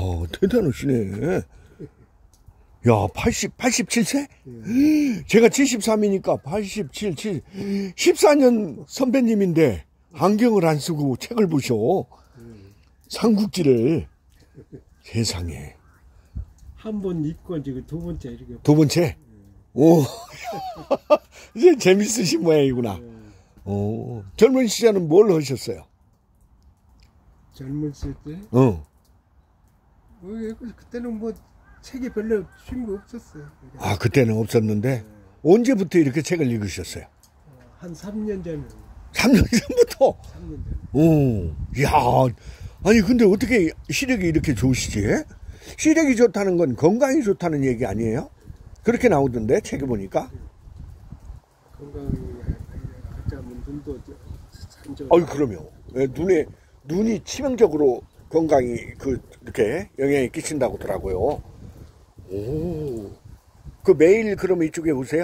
대단하시네. 야, 87세? 제가 73이니까 87, 14년 선배님인데 안경을 안 쓰고 책을 보셔. 삼국지를. 세상에. 한 번 읽고 지금 두 번째 이렇게. 두 번째? 오. 이제 재밌으신 모양이구나. 젊은 시절은 뭘 하셨어요? 젊었을 때? 그때는 뭐 책이 별로 취미가 없었어요. 아, 그때는 없었는데 언제부터 이렇게 책을 읽으셨어요? 한 3년 전에. 3년 전부터? 3년 전에. 이야, 아니 근데 어떻게 시력이 이렇게 좋으시지? 시력이 좋다는 건 건강이 좋다는 얘기 아니에요? 그렇게 나오던데 책에 보니까. 건강이 하자면 눈도 산적. 아유, 그럼요. 눈이 치명적으로 건강이 이렇게 영향이 끼친다고 하더라고요. 오, 그 매일 그러면 이쪽에 오세요?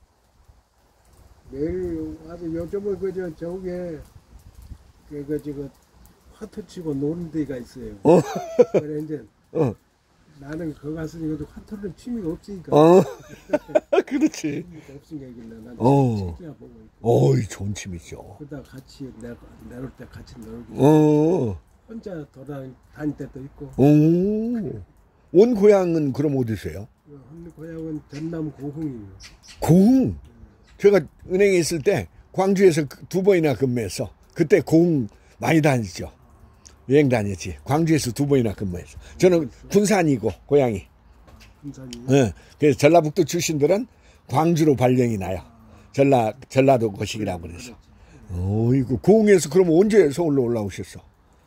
매일 와서 요즘은 저게 지금 화투 치고 노는 데가 있어요. 그래 이제 나는 거기 가서 이것도 화투는 취미가 없으니까. 그렇지. 취미가 없으니까 이길래 난 책이나 보고 있고. 어이, 좋은 취미죠. 그러다 같이 내려올 때 같이 놀고. 혼자 돌아다닐 때도 있고. 온 고향은 그럼 어디세요? 고향은 전남 고흥이에요. 고흥? 제가 은행에 있을 때 광주에서 2번이나 근무해서 그때 고흥 많이 다니죠. 여행 다녔지. 광주에서 2번이나 근무해서. 저는 군산이고 고향이. 군산이요? 네. 그래서 전라북도 출신들은 광주로 발령이 나요. 전라도 거식이라고 그래서. 어이구, 고흥에서 그럼 언제 서울로 올라오셨어?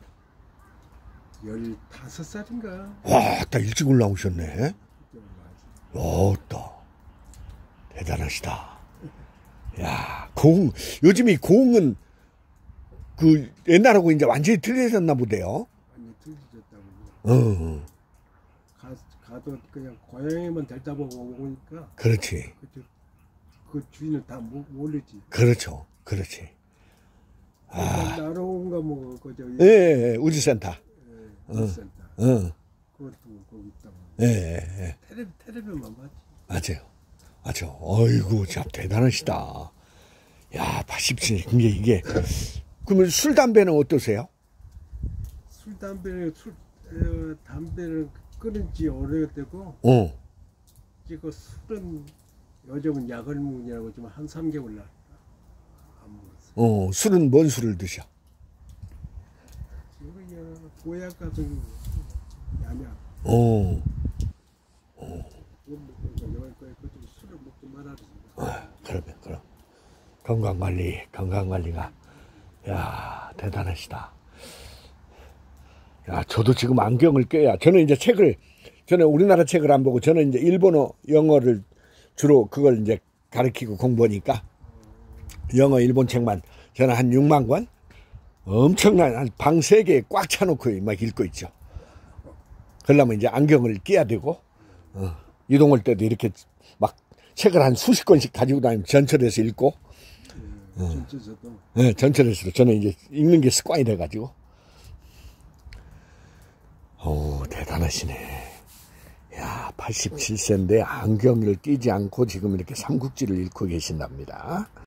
15살인가? 와, 딱 일찍 올라오셨네. 대단하시다. 야, 고흥, 요즘 이 고흥은 옛날하고 이제 완전히 틀려졌나 보대요. 완전히 틀려졌다고. 가도 그냥 고향에만 데려다 보고 오니까. 그렇지. 그 주인을 다 모르지. 그렇죠. 그렇지. 나로운가 뭐, 예, 우주센터. 우주센터. 그것도 거기 있다고. 예. 텔레비만 봤지. 맞아. 어이구, 참 대단하시다. 야, 87. 근데 이게, 그러면 술, 담배는 어떠세요? 담배를 끊은 지 오래되고. 지금 술은 요즘은 약을무이라고 좀 한 3개월 날 안 먹었어요. 술은 뭔 술을 드셔? 지금 보약 같은 약이야. 술을 먹지 말아야 그럼. 건강관리가. 야, 대단하시다. 야, 저도 지금 안경을 껴야. 저는 우리나라 책을 안 보고, 저는 이제 일본어, 영어를 주로 그걸 이제 가르치고 공부하니까, 영어, 일본 책만, 저는 한 6만 권? 엄청난, 한 방 3개 꽉 차놓고 막 읽고 있죠. 그러려면 이제 안경을 끼야 되고, 이동할 때도 이렇게 막 책을 한 수십 권씩 가지고 다니면 전철에서 읽고, 네, 전철에서도 저는 이제 읽는 게 습관이 돼가지고. 대단하시네. 야, 87세인데 안경을 끼지 않고 지금 이렇게 삼국지를 읽고 계신답니다.